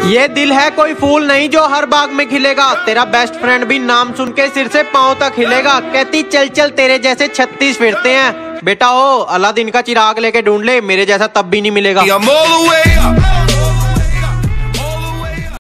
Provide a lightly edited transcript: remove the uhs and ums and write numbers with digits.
ये दिल है कोई फूल नहीं जो हर बाग में खिलेगा, तेरा बेस्ट फ्रेंड भी नाम सुन के सिर से पांव तक हिलेगा। कहती चल चल तेरे जैसे 36 फिरते हैं, बेटा ओ अलादीन का चिराग लेके ढूंढ ले, मेरे जैसा तब भी नहीं मिलेगा।